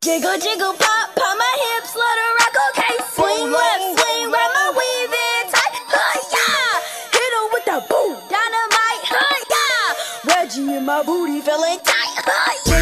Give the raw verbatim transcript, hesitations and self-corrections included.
Jiggle, jiggle, pop, pop my hips, let her rock, okay. Swing left, swing right, my weave in tight, huh, yeah. Hit her with the boom, dynamite, huh, yeah. Reggie in my booty feeling tight, huh, yeah.